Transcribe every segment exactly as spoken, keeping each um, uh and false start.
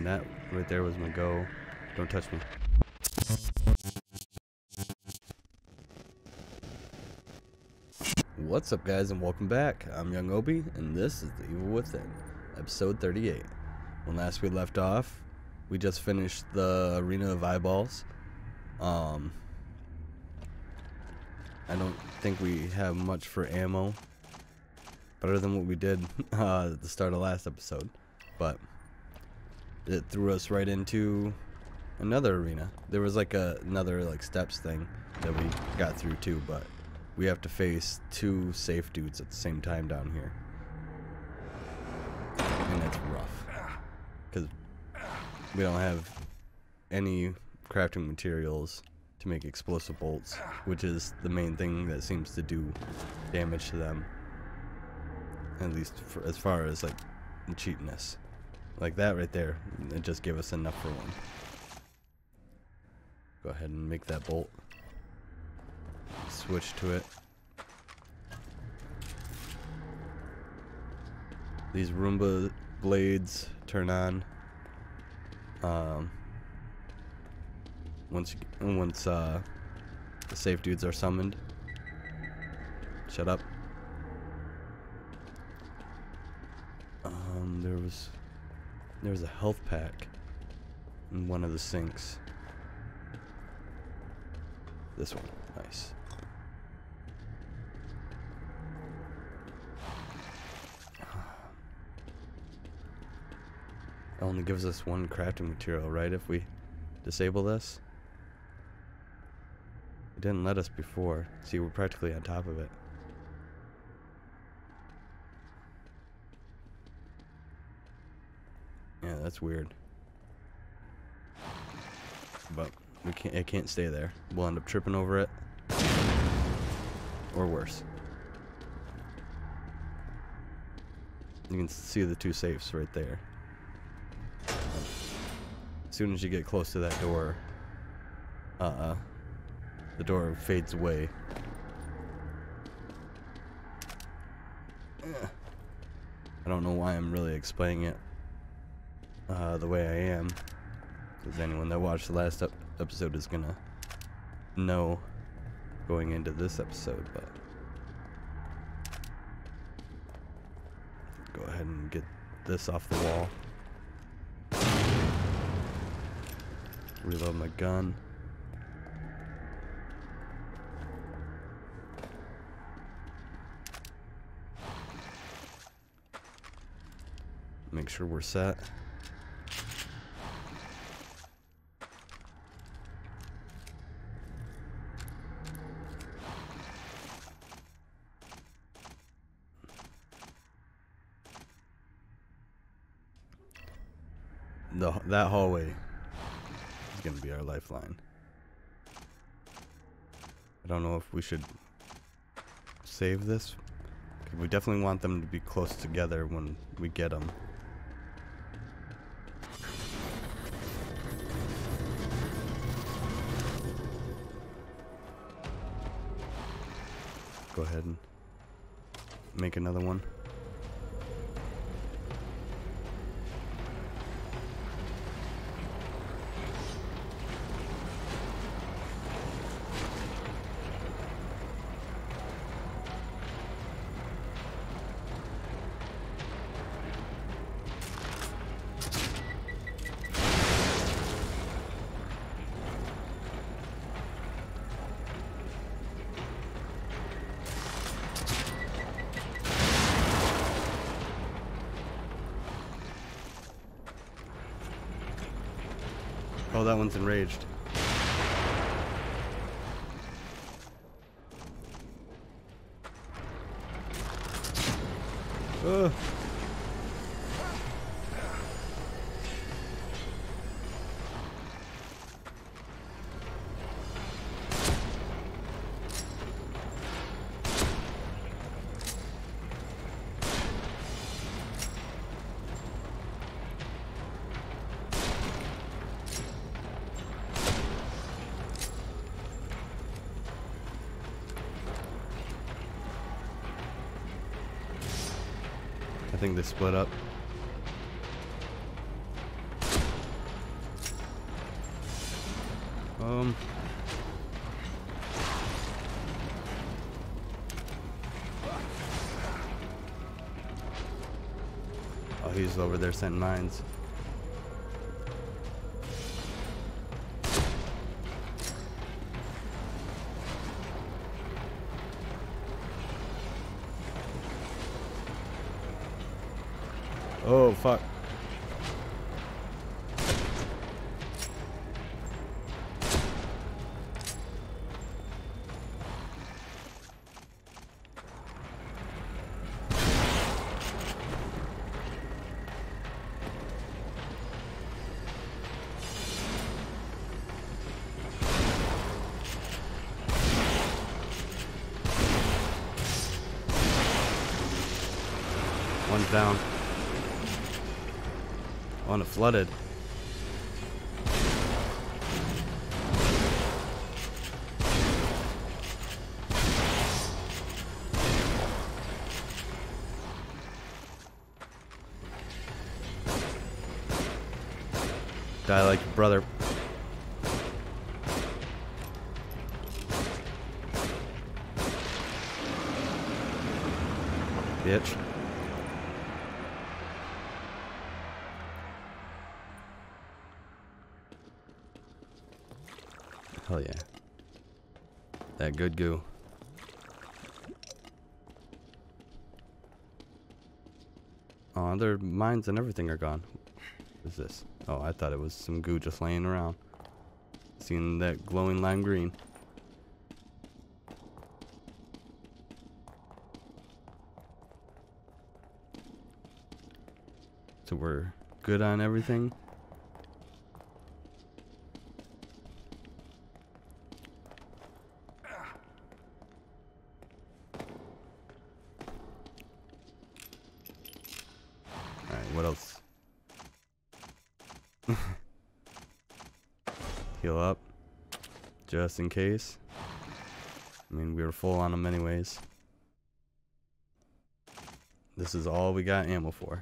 And that right there was my go. Don't touch me. What's up, guys, and welcome back. I'm Young Obi, and this is The Evil Within, episode thirty-eight. When last we left off, we just finished the Arena of Eyeballs. Um, I don't think we have much for ammo, better than what we did uh, at the start of last episode, but it threw us right into another arena. There was like a, another like steps thing that we got through too, but we have to face two safe dudes at the same time down here, and it's rough because we don't have any crafting materials to make explosive bolts, which is the main thing that seems to do damage to them, at least for, as far as like the cheapness. Like that right there, it just gave us enough for one. Go ahead and make that bolt. Switch to it. These Roomba blades turn on um, once you, once uh, the safe dudes are summoned. Shut up. Um, there was there was a health pack in one of the sinks. This one, nice. It only gives us one crafting material, right, if we disable this? It didn't let us before. See, we're practically on top of it. Yeah, that's weird. But we can't, it can't stay there. We'll end up tripping over it. Or worse. You can see the two safes right there. As soon as you get close to that door, uh-uh, the door fades away. I don't know why I'm really explaining it uh, the way I am, because anyone that watched the last ep episode is gonna know going into this episode, but go ahead and get this off the wall. Reload my gun. Make sure we're set. The, that hallway is going to be our lifeline. I don't know if we should save this. We definitely want them to be close together when we get them. Go ahead and make another one. Oh, that one's enraged. Ugh. I think they split up. Um. Oh, he's over there setting mines. Oh, fuck. One's down. Oh, and it flooded. Die like your brother. Bitch. Hell yeah. That good goo. Oh, their mines and everything are gone. What is this? Oh, I thought it was some goo just laying around. Seeing that glowing lime green. So we're good on everything. Alright, what else? Heal up. Just in case. I mean, we were full on them anyways. This is all we got ammo for.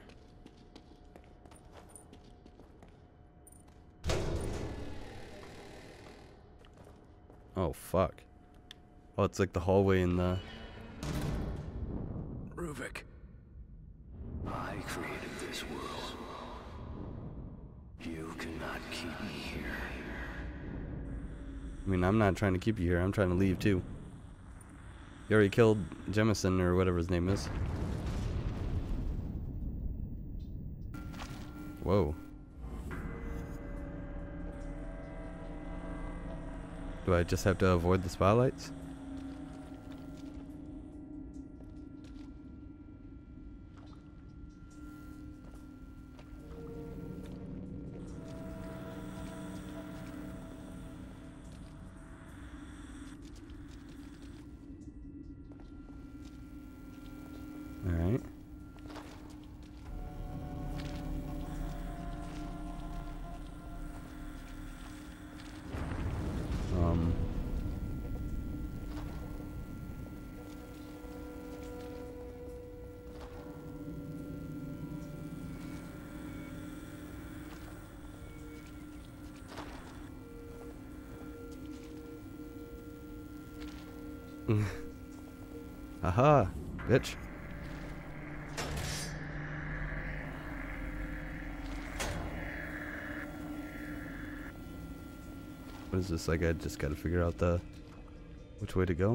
Oh, fuck. Oh, it's like the hallway in the... Ruvik, I created this world. You cannot keep me here. I mean, I'm not trying to keep you here. I'm trying to leave, too. You already killed Jemison, or whatever his name is. Whoa. Do I just have to avoid the spotlights? Alright. Um. Aha, bitch. What is this? Like, I just gotta figure out the which way to go.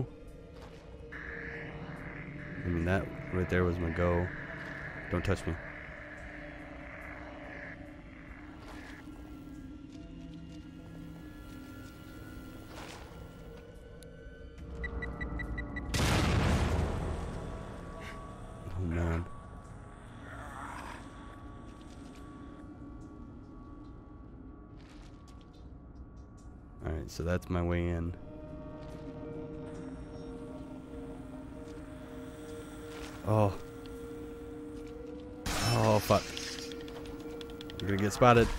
I mean, that right there was my go. Don't touch me. Oh man. Alright, so that's my way in. Oh. Oh, fuck. We're gonna get spotted.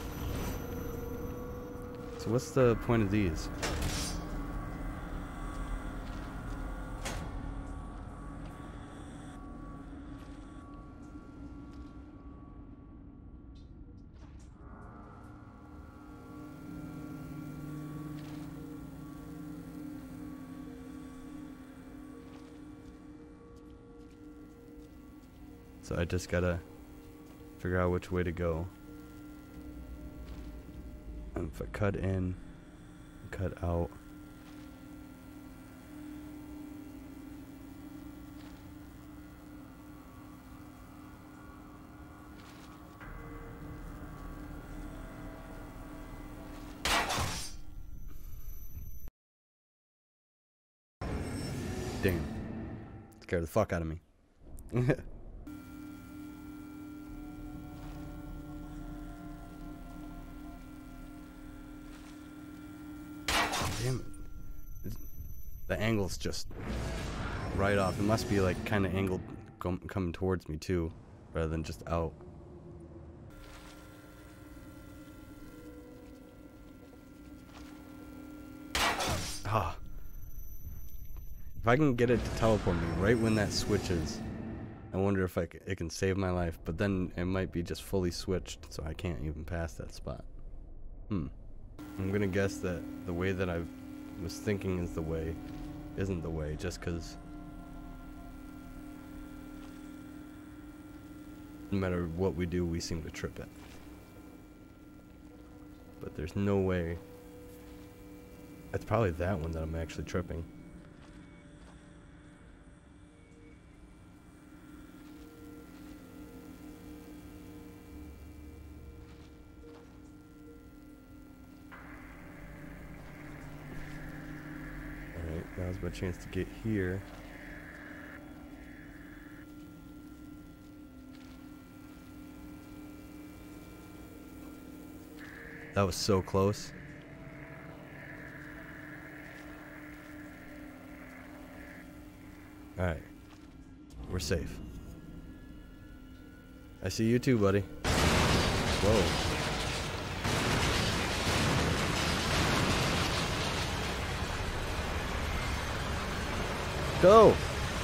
So what's the point of these? So I just gotta figure out which way to go. And if I cut in, cut out. Damn. Scared the fuck out of me. Damn it. The angle's just right off. It must be like kind of angled com coming towards me too, rather than just out. Ah. If I can get it to teleport me right when that switches, I wonder if I c it can save my life. But then it might be just fully switched, so I can't even pass that spot. Hmm. I'm gonna guess that the way that I was thinking is the way, isn't the way, just because no matter what we do, we seem to trip it. But there's no way. It's probably that one that I'm actually tripping. Now's my chance to get here. That was so close. Alright. We're safe. I see you too, buddy. Whoa. Go!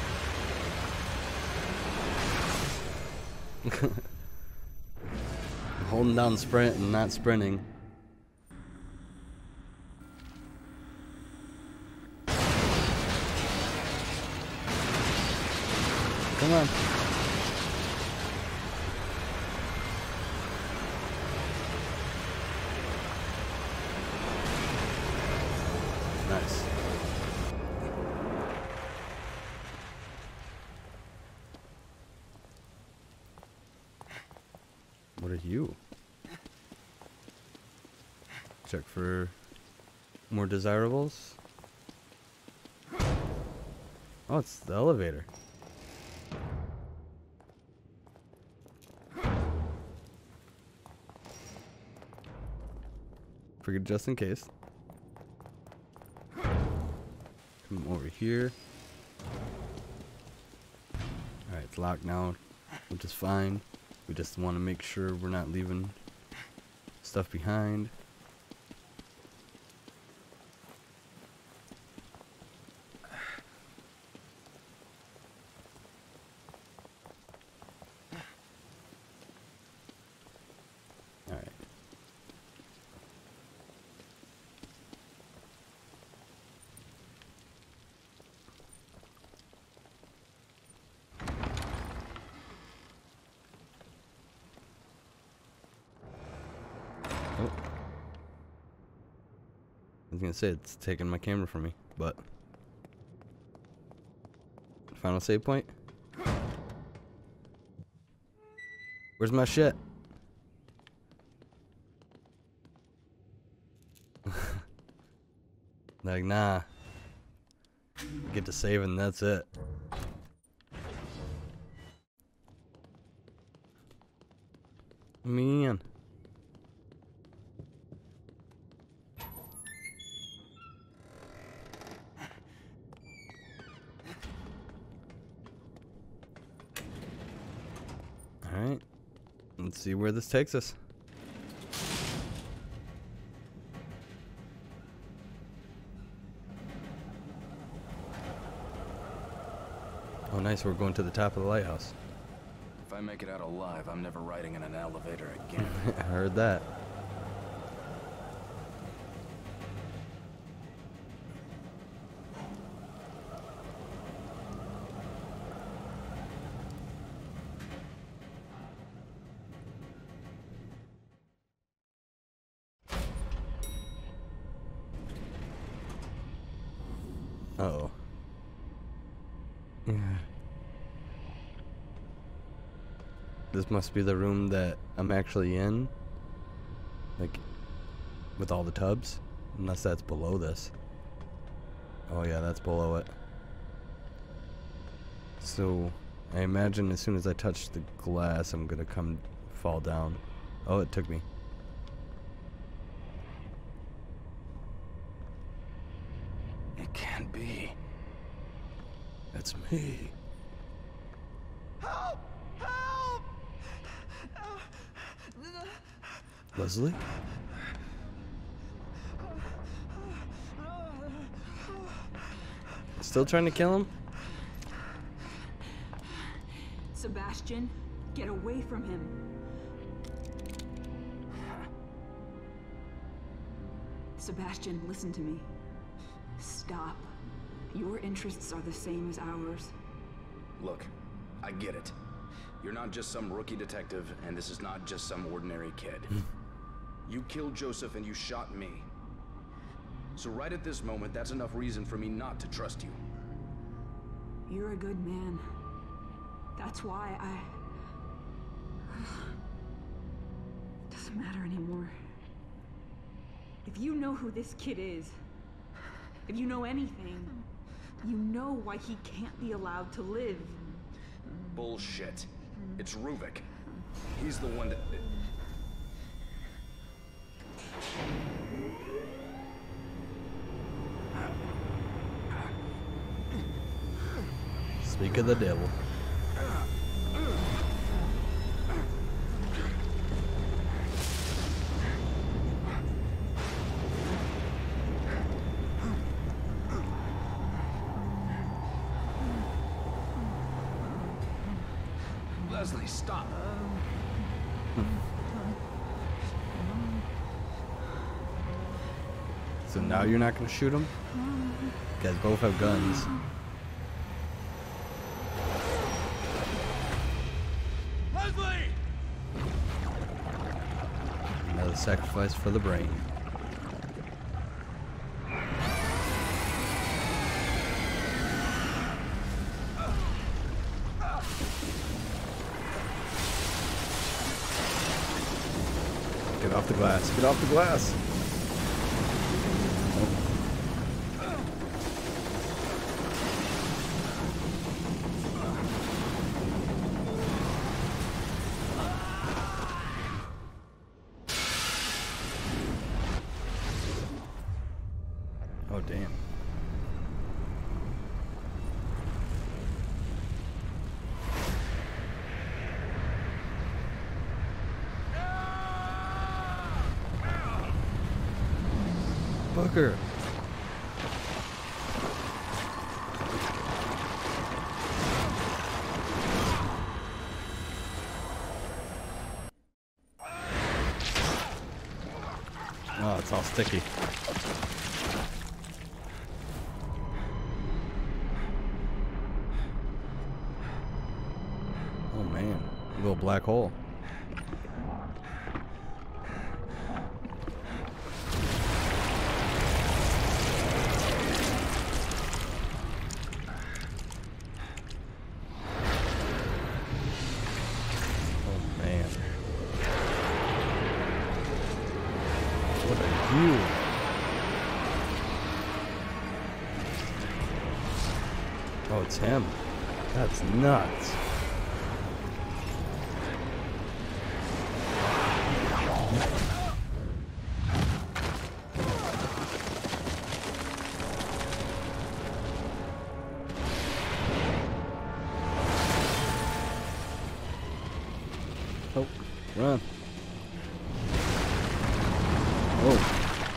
I'm holding down sprint and not sprinting. Come on. Nice. What are you? Check for more desirables. Oh, it's the elevator. Figured just in case. Come over here. Alright, it's locked now, which is fine. We just want to make sure we're not leaving stuff behind. Alright. Oh. I was gonna say it's taking my camera from me, but final save point. Where's my shit? Like, nah. Get to save and that's it. Man. Alright. Let's see where this takes us. Oh, nice. We're going to the top of the lighthouse. If I make it out alive, I'm never riding in an elevator again. I heard that. This must be the room that I'm actually in. Like, with all the tubs. Unless that's below this. Oh yeah, that's below it. So, I imagine as soon as I touch the glass, I'm gonna come fall down. Oh, it took me. It can't be. That's me. Help! Help! Leslie? Still trying to kill him? Sebastian, get away from him. Sebastian, listen to me. Stop. Your interests are the same as ours. Look, I get it. You're not just some rookie detective, and this is not just some ordinary kid. You killed Joseph and you shot me. So right at this moment, that's enough reason for me not to trust you. You're a good man. That's why I... Doesn't matter anymore. If you know who this kid is, if you know anything, you know why he can't be allowed to live. Bullshit. It's Ruvik. He's the one that... Speak of the devil. Leslie, stop. So now you're not gonna shoot him? You guys both have guns. Leslie! Another sacrifice for the brain. Get off the glass. Get off the glass. Oh, damn. Booker. Oh, it's all sticky. Oh man, a little black hole. You. Oh, it's him. That's nuts. Oh, run. Oh.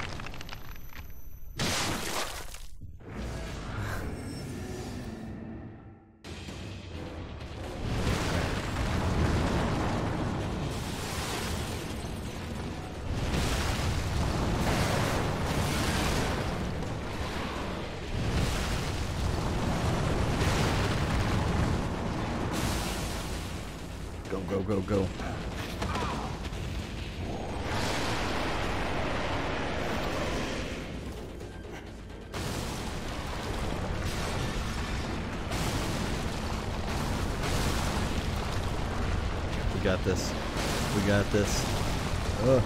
Go, go, go, go. got this. We got this. Ugh.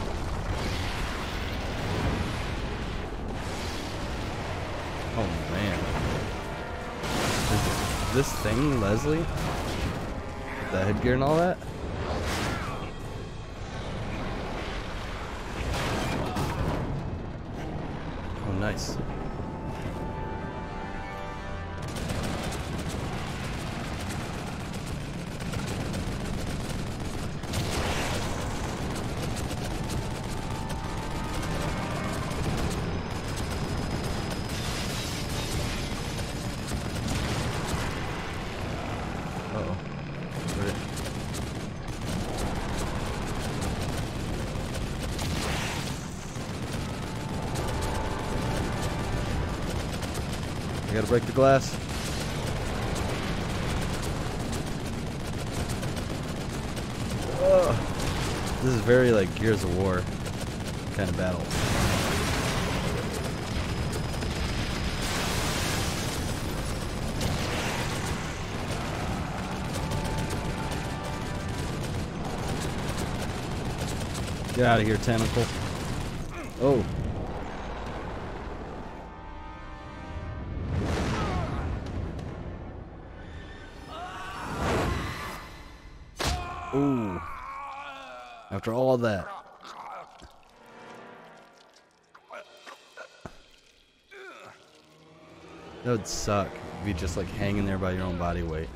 Oh man. Is this thing Leslie? The headgear and all that? Oh, nice. Uh-oh. Where'd it... I gotta break the glass. Ugh. This is very like Gears of War kind of battle. Get out of here, tentacle. Oh. Ooh. After all that. That would suck if you just like hanging there by your own body weight.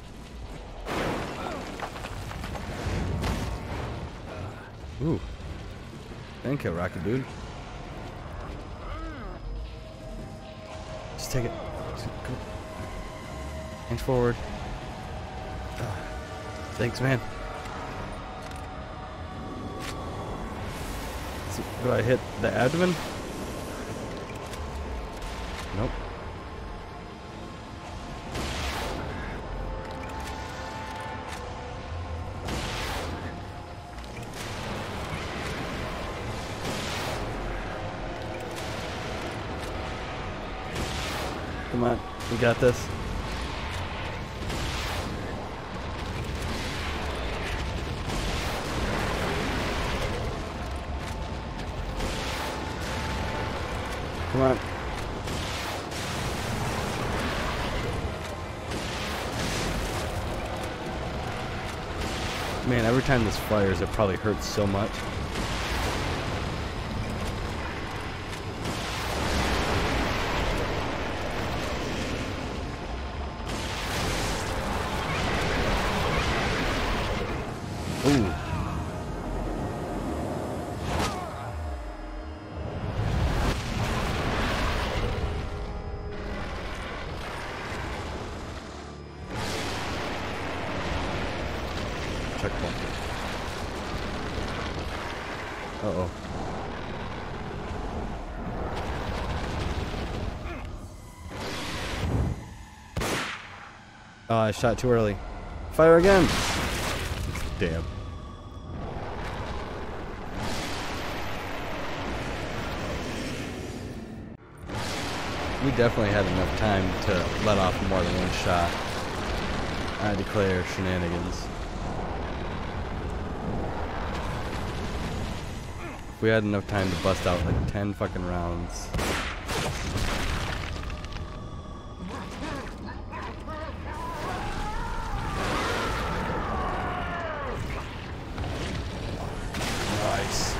Ooh. Thank you, Rocket Dude. Just take it. Just go. Inch forward. Uh, thanks, man. So, do I hit the abdomen? Nope. Come on, we got this. Come on. Man, every time this fires, it probably hurts so much. Ooh. Checkpoint. Uh-oh. Oh, I shot too early. Fire again! Damn. We definitely had enough time to let off more than one shot. I declare shenanigans. If we had enough time to bust out like ten fucking rounds. Nice.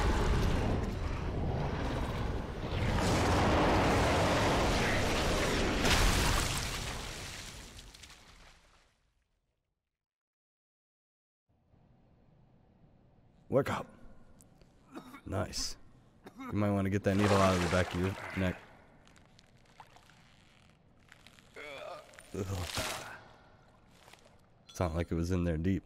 Wake up. Nice. You might want to get that needle out of the back of your neck. Ugh. Sounded like it was in there deep.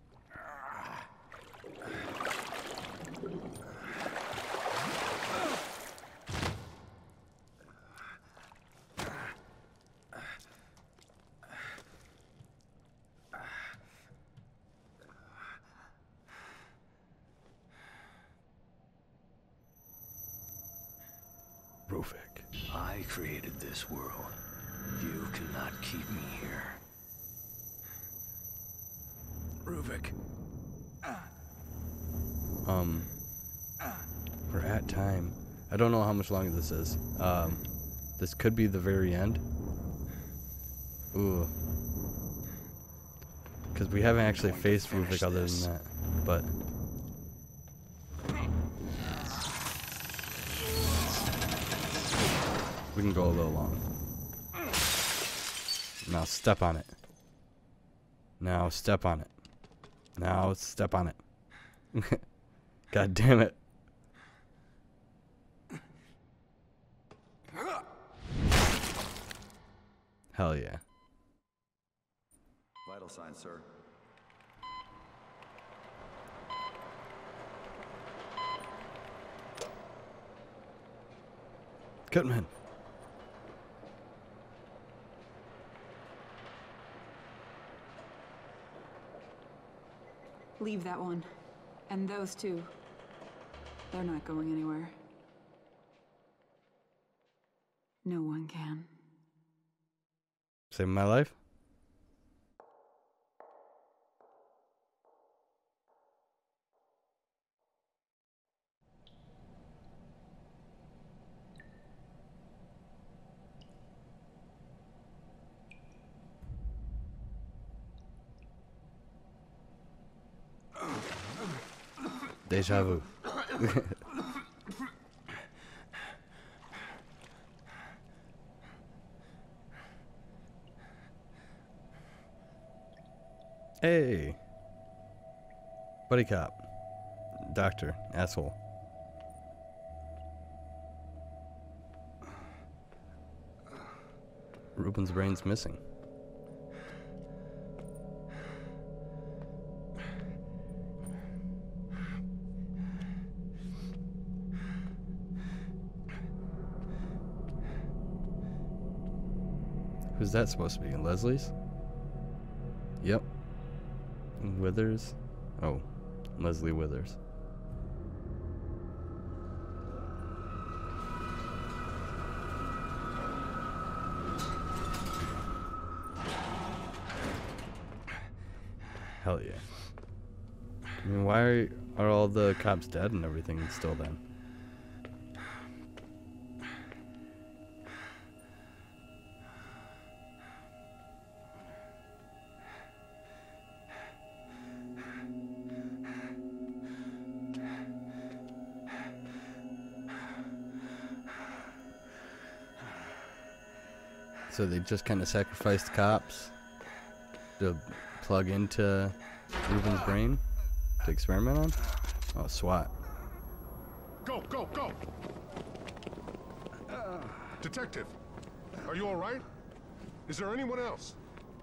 Ruvik. I created this world. You cannot keep me here. Ruvik. Um, we're at time. I don't know how much longer this is. Um, this could be the very end. Ooh. Because we haven't actually faced Ruvik other than that. But... we can go a little long. Now step on it. Now step on it. Now step on it. God damn it. Hell yeah. Vital signs, sir. Goodman. Leave that one. And those two. They're not going anywhere. No one can. Saving my life? Deja vu. Hey. Buddy cop. Doctor. Asshole. Ruben's brain's missing. Who's that supposed to be? Leslie's? Yep. Withers? Oh, Leslie Withers. Hell yeah. I mean, why are, are all the cops dead and everything still then? So they just kind of sacrificed cops to plug into Ruben's brain to experiment on? Oh, SWAT. Go, go, go! Detective, are you all right? Is there anyone else?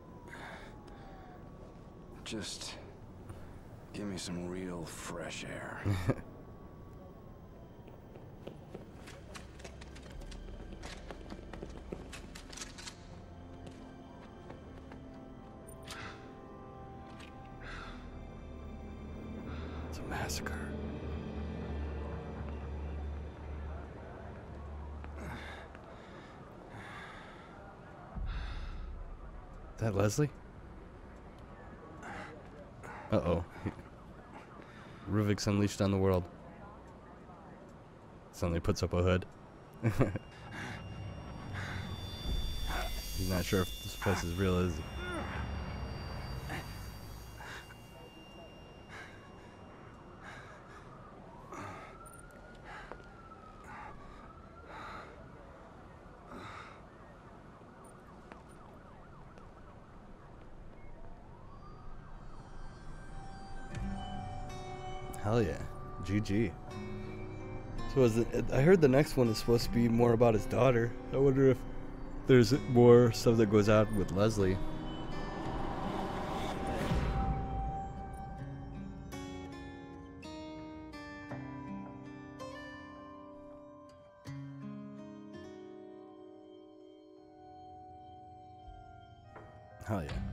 Just give me some real fresh air. Massacre. Is that Leslie? Uh-oh. Ruviks unleashed on the world. Suddenly puts up a hood. He's not sure if this place is real, is he? Hell yeah. G G. So is it, I heard the next one is supposed to be more about his daughter. I wonder if there's more stuff that goes out with Leslie. Hell yeah.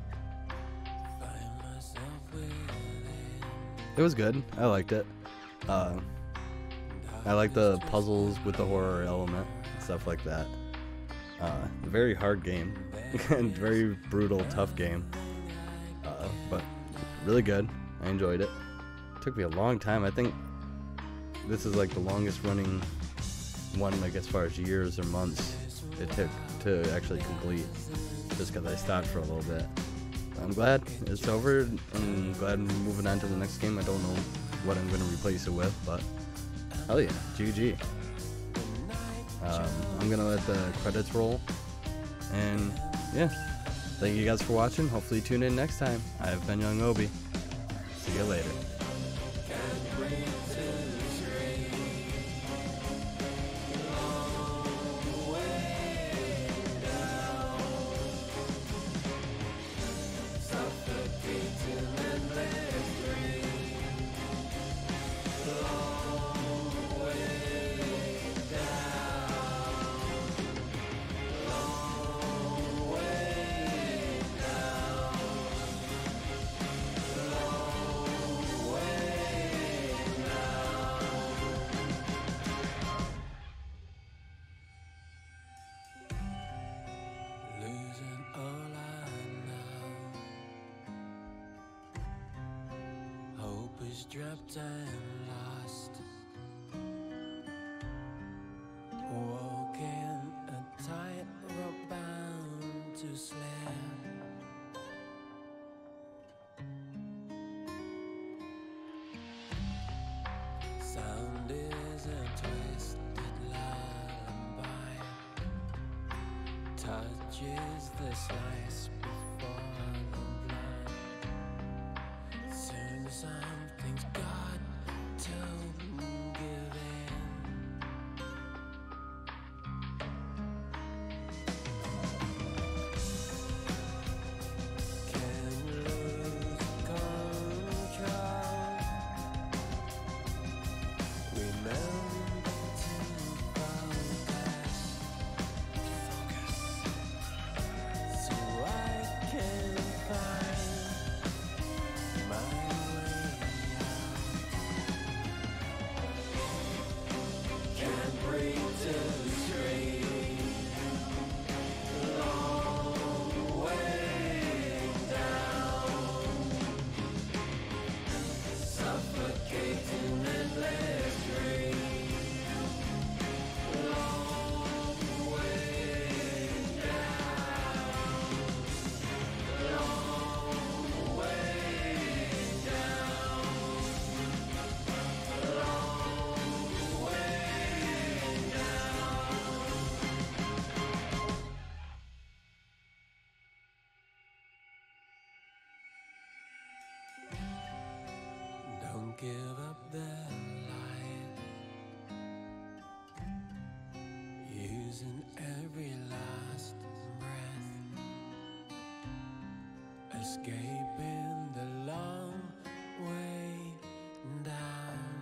It was good. I liked it. Uh, I like the puzzles with the horror element, stuff like that. Uh, very hard game, and very brutal, tough game. Uh, but really good. I enjoyed it. Took me a long time. I think this is like the longest running one, like as far as years or months it took to actually complete, just because I stopped for a little bit. But I'm glad it's over. I'm glad I'm moving on to the next game. I don't know what I'm going to replace it with, but hell yeah, G G. Um, I'm going to let the credits roll, and yeah, thank you guys for watching. Hopefully tune in next time. I've been Young Obi. See you later. Losing all I know. Hope is dropped and lost. Walking a tightrope bound to slip. Sound is a twisted lullaby. Touch is the slice before the blood. Soon something's got to give in. Can lose control. Remember to focus. So I can find my way out. Can't breathe too straight. Long way down. Suffocating endless dream. Long way down. Long way down. Long way down. Don't give up the light. Using every last breath. Escaping the long way down.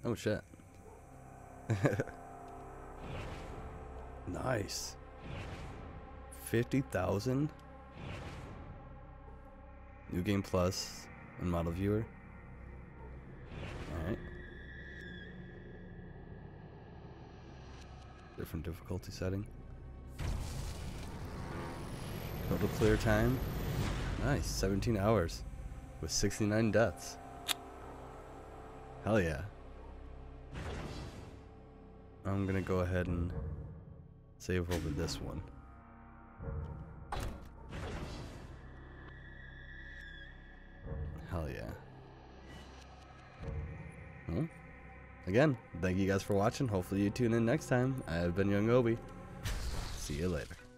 Oh shit. Nice. fifty thousand. New game plus and model viewer. Alright. Different difficulty setting. Total clear time. Nice. seventeen hours. With sixty-nine deaths. Hell yeah. I'm gonna go ahead and save over this one. Hell yeah. Well, again, thank you guys for watching. Hopefully you tune in next time. I have been Young Obi. See you later.